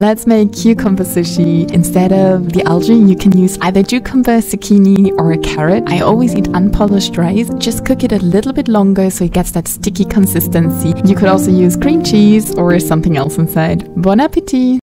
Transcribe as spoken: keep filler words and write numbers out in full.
Let's make cucumber sushi. Instead of the algae, you can use either cucumber, zucchini, or a carrot. I always eat unpolished rice. Just cook it a little bit longer so it gets that sticky consistency. You could also use cream cheese or something else inside. Bon appétit!